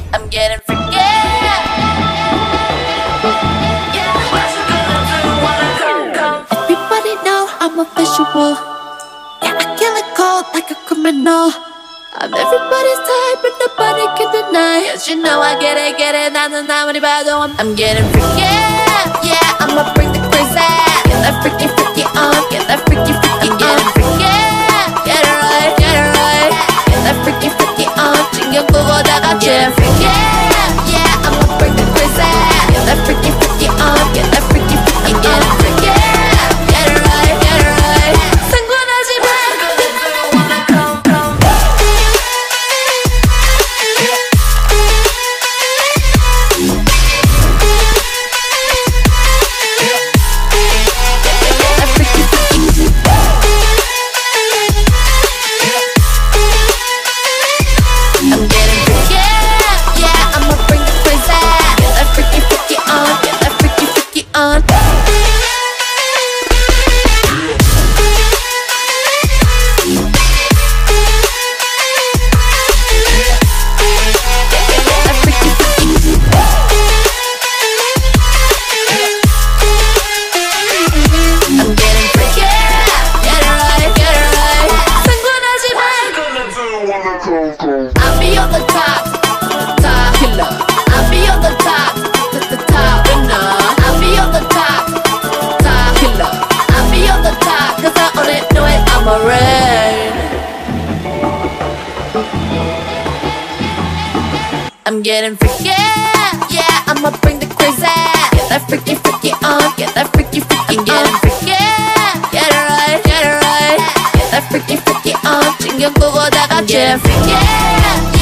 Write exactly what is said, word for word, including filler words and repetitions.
I'm getting freaky. Everybody know I'm a visual. Yeah, I kill it cold like a criminal. I'm everybody's type, but nobody can deny. Yes, you know I get it, get it. 나는 아무리 봐도 I'm, I'm getting freaky. Yeah, I'ma bring the crazy. Get that freaky, freaky on. Get that freaky, freaky. I'm getting freaky. Get it right, get it right. Get that freaky, freaky on. 신경 끄고 다 같이 freaky. Yeah, I'ma bring the crazy. Get that freaky, freaky on. Get that freaky, freaky. I'm getting freaky. Get it right, get it right. 상관하지 마. I'll be on the top, top killer. I'll be on the top, the, the top winner. I'll be on the top, top killer. I'll be on the top, cause I own it, know it, I'm a rain. I'm getting freaky, yeah, I'ma bring the crazy. Get that freaky, freaky on, get that freaky, freaky. I'm getting freaky, get it right, get it right. Get that freaky, freaky on. 신경 끄고 다 같이 freaky.